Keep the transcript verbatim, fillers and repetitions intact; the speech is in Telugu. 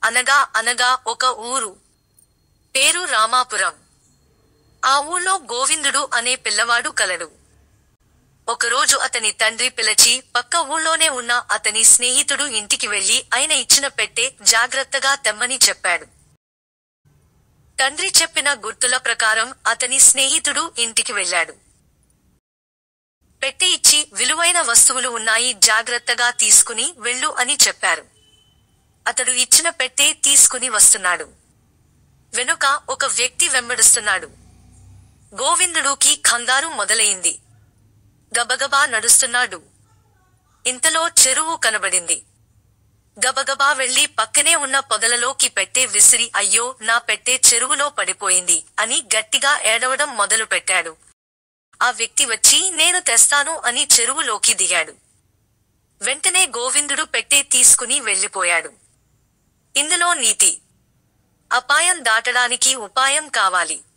అనగా అనగా ఒక ఊరు. పేరు రామాపురం. ఆ ఊళ్ళో గోవిందుడు అనే పిల్లవాడు కలడు. ఒకరోజు అతని తండ్రి పిలిచి పక్క ఊళ్ళోనే ఉన్న అతని స్నేహితుడు ఇంటికి వెళ్లి ఆయన ఇచ్చిన పెట్టె జాగ్రత్తగా తెమ్మని చెప్పాడు. తండ్రి చెప్పిన గుర్తుల ప్రకారం అతని స్నేహితుడు ఇంటికి వెళ్ళాడు. పెట్టె ఇచ్చి విలువైన వస్తువులు ఉన్నాయి, జాగ్రత్తగా తీసుకుని వెళ్ళు అని చెప్పారు. అతడు ఇచ్చిన పెట్టె తీసుకుని వస్తున్నాడు. వెనుక ఒక వ్యక్తి వెంబడిస్తున్నాడు. గోవిందుడుకి కంగారు మొదలయింది. గబగబా నడుస్తున్నాడు. ఇంతలో చెరువు కనబడింది. గబగబా వెళ్లి పక్కనే ఉన్న పొదలలోకి పెట్టె విసిరి అయ్యో నా పెట్టె చెరువులో పడిపోయింది అని గట్టిగా ఏడవడం మొదలు పెట్టాడు. ఆ వ్యక్తి వచ్చి నేను తెస్తాను అని చెరువులోకి దిగాడు. వెంటనే గోవిందుడు పెట్టె తీసుకుని వెళ్లిపోయాడు. ఇందులో నీతి: అపాయం దాటడానికి ఉపాయం కావాలి.